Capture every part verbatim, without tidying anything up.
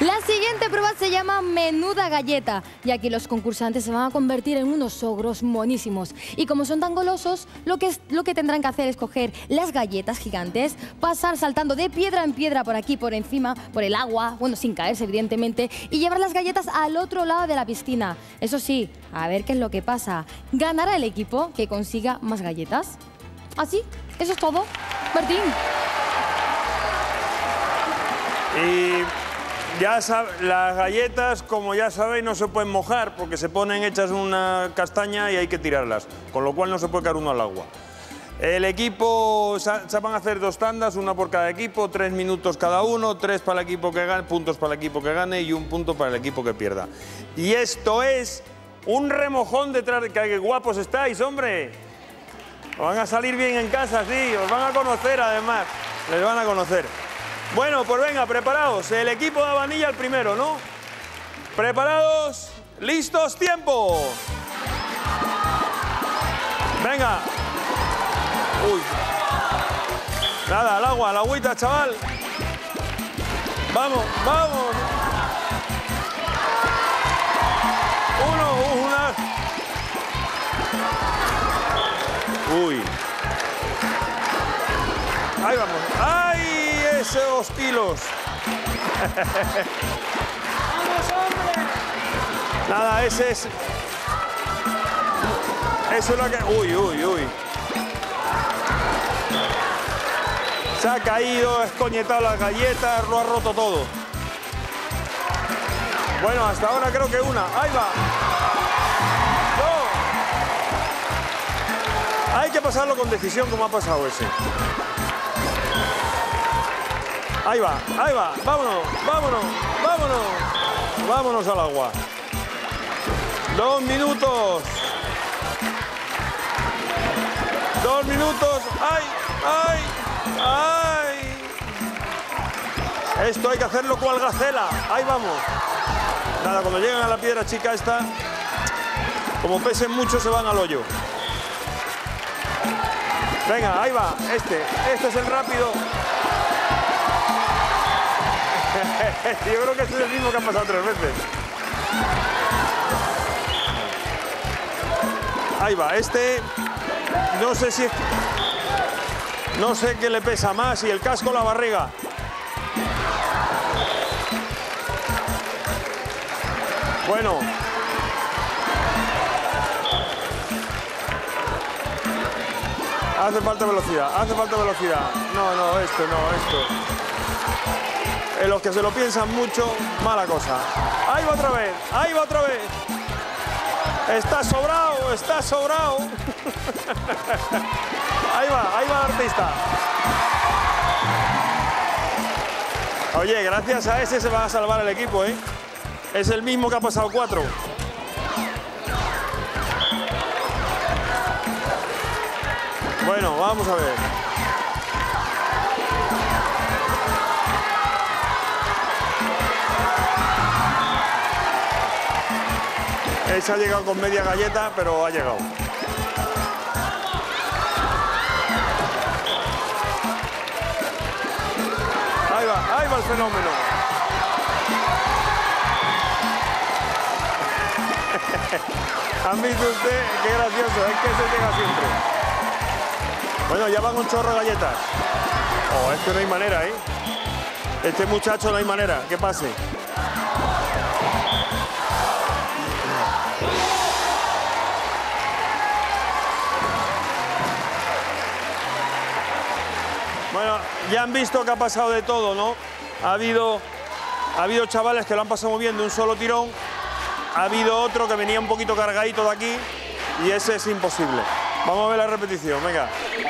La siguiente prueba se llama menuda galleta y aquí los concursantes se van a convertir en unos ogros monísimos. Y como son tan golosos, lo que, es, lo que tendrán que hacer es coger las galletas gigantes, pasar saltando de piedra en piedra por aquí, por encima, por el agua, bueno, sin caerse evidentemente, y llevar las galletas al otro lado de la piscina. Eso sí, a ver qué es lo que pasa. Ganará el equipo que consiga más galletas. Así, eso es todo. Martín. Y ya sab- las galletas, como ya sabéis, no se pueden mojar porque se ponen hechas en una castaña y hay que tirarlas, con lo cual no se puede caer uno al agua. El equipo, se van a hacer dos tandas, una por cada equipo, tres minutos cada uno, tres para el equipo que gane, puntos para el equipo que gane y un punto para el equipo que pierda. Y esto es un remojón detrás de... ¡Qué guapos estáis, hombre! Os van a salir bien en casa, sí, os van a conocer además, les van a conocer. Bueno, pues venga, preparados. El equipo de Habanilla el primero, ¿no? ¿Preparados? ¿Listos? ¡Tiempo! Venga. Uy. Nada, al agua, a la agüita, chaval. Vamos, vamos. Uno, una. Uy. Ahí vamos. ¡Ay! Esos kilos. ¡Vamos, hombre! Nada, ese es... Eso es lo que... Uy, uy, uy. Se ha caído, ha escoñetado las galletas, lo ha roto todo. Bueno, hasta ahora creo que una. Ahí va. Dos. Hay que pasarlo con decisión como ha pasado ese. Ahí va, ahí va, vámonos, vámonos, vámonos, vámonos al agua. Dos minutos. Dos minutos, ay, ay, ay. Esto hay que hacerlo cual gacela, ahí vamos. Nada, cuando llegan a la piedra chica esta, como pesen mucho se van al hoyo. Venga, ahí va, este, este es el rápido. Yo creo que este es el mismo que ha pasado tres veces. Ahí va, este... No sé si... No sé qué le pesa más, si el casco o la barriga. Bueno. Hace falta velocidad, hace falta velocidad. No, no, esto, no, esto. En los que se lo piensan mucho, mala cosa. Ahí va otra vez, ahí va otra vez. Está sobrado, está sobrado. Ahí va, ahí va el artista. Oye, gracias a ese se va a salvar el equipo, ¿eh? Es el mismo que ha pasado cuatro. Bueno, vamos a ver. Ese ha llegado con media galleta, pero ha llegado. Ahí va, ahí va el fenómeno. ¿Han visto usted? Qué gracioso, es que se llega siempre. Bueno, ya van un chorro de galletas. Oh, es que no hay manera, ¿eh? Este muchacho no hay manera, que pase. Bueno, ya han visto que ha pasado de todo, ¿no? Ha habido, ha habido chavales que lo han pasado muy bien de un solo tirón. Ha habido otro que venía un poquito cargadito de aquí y ese es imposible. Vamos a ver la repetición, venga.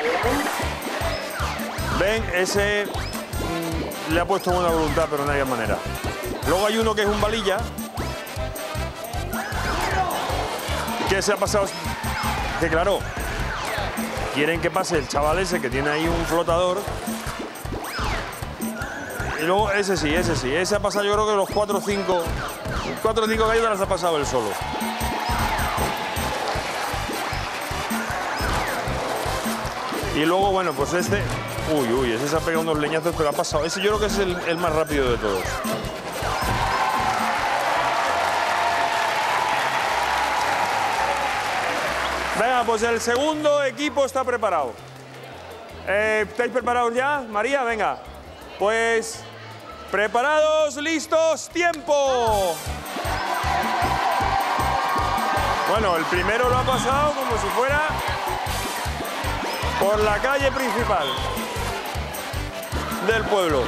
Ven, ese mmm, le ha puesto buena voluntad, pero no hay manera. Luego hay uno que es un balilla, que se ha pasado... Que claro, quieren que pase el chaval ese que tiene ahí un flotador. Y luego ese sí, ese sí. Ese ha pasado yo creo que los cuatro o cinco... cuatro o cinco galletas las ha pasado él solo. Y luego, bueno, pues este... Uy, uy, ese se ha pegado unos leñazos, pero ha pasado. Ese yo creo que es el, el más rápido de todos. Venga, pues el segundo equipo está preparado. Eh, ¿Estáis preparados ya? María, venga. Pues, preparados, listos, tiempo. Bueno, el primero lo ha pasado como si fuera por la calle principal del pueblo.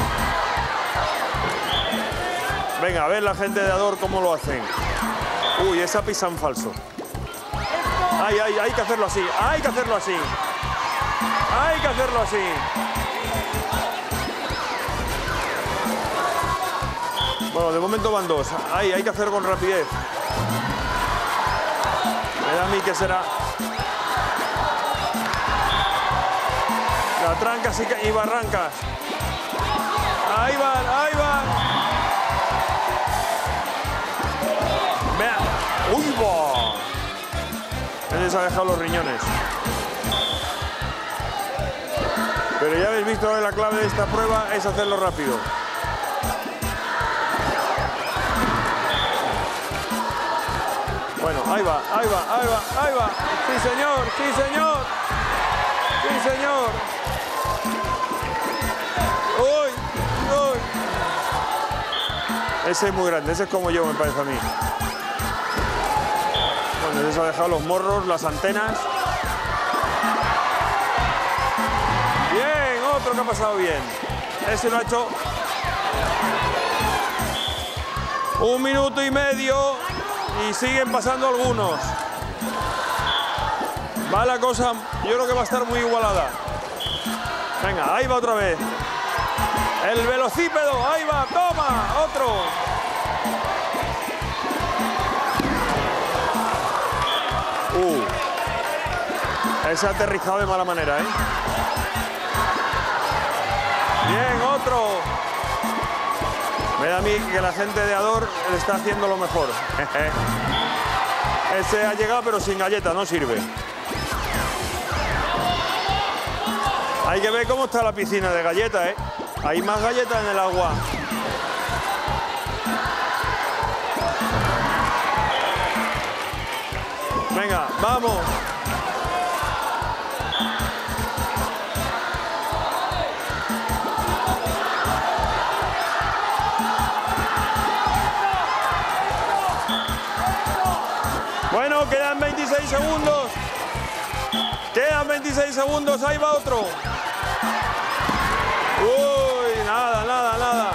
Venga, a ver la gente de Ador cómo lo hacen. Uy, esa pisa en falso. Ay, ay, hay que hacerlo así, hay que hacerlo así. Hay que hacerlo así. Bueno, de momento van dos. Ay, hay que hacerlo con rapidez. Me da a mí que será. La trancas y barrancas. Ahí van, ahí van. Vea. ¡Uy, va! Ese se ha dejado los riñones. Pero ya habéis visto que la clave de esta prueba es hacerlo rápido. Bueno, ahí va, ahí va, ahí va, ahí va. Sí, señor, sí, señor. Sí, señor. Uy, uy. Ese es muy grande, ese es como yo, me parece a mí. Bueno, ese se ha dejado los morros, las antenas. Bien, otro que ha pasado bien. Ese lo ha hecho un minuto y medio y siguen pasando algunos. Va la cosa, yo creo que va a estar muy igualada. Venga, ahí va otra vez. El velocípedo, ahí va, toma, otro. Uh, ese ha aterrizado de mala manera, ¿eh? Bien, otro. Me da a mí que la gente de Ador le está haciendo lo mejor. Ese ha llegado pero sin galleta, no sirve. Hay que ver cómo está la piscina de galletas, ¿eh? Hay más galletas en el agua. Venga, vamos. Bueno, quedan veintiséis segundos. Quedan veintiséis segundos, ahí va otro. Uy, nada, nada, nada.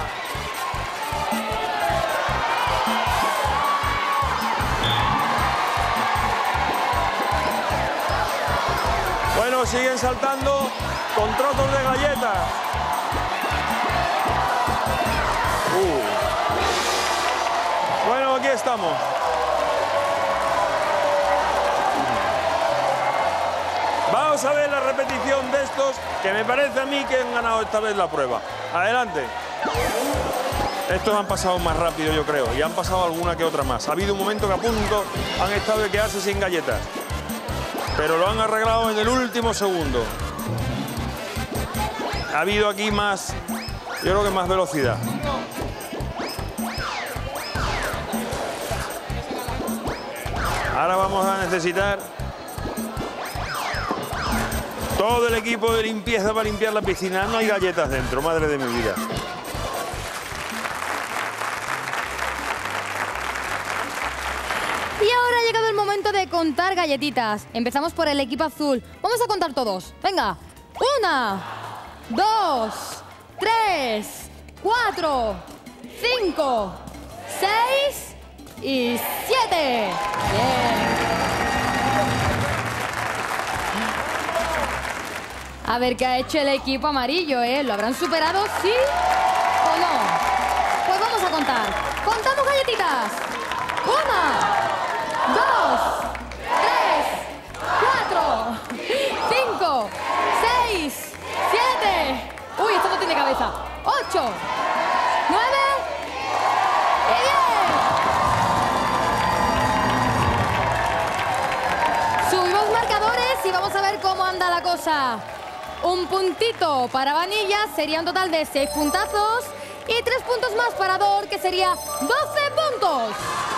Bueno, siguen saltando con trozos de galletas. Uh. Bueno, aquí estamos. Vamos a ver la repetición de estos, que me parece a mí que han ganado esta vez la prueba. Adelante. Estos han pasado más rápido, yo creo, y han pasado alguna que otra más. Ha habido un momento que a punto han estado de quedarse sin galletas, pero lo han arreglado en el último segundo. Ha habido aquí más, yo creo que más velocidad. Ahora vamos a necesitar todo el equipo de limpieza para limpiar la piscina. No hay galletas dentro, madre de mi vida. Y ahora ha llegado el momento de contar galletitas. Empezamos por el equipo azul. Vamos a contar todos. Venga. Una, dos, tres, cuatro, cinco, seis y siete. Bien. A ver qué ha hecho el equipo amarillo, ¿eh? ¿Lo habrán superado, sí o no? Pues vamos a contar. ¡Contamos galletitas! Una, dos, tres, cuatro, cinco, seis, siete. Uy, esto no tiene cabeza. Ocho, nueve y diez. Subimos marcadores y vamos a ver cómo anda la cosa. Un puntito para Vanilla, sería un total de seis puntazos. Y tres puntos más para Ador, que sería doce puntos.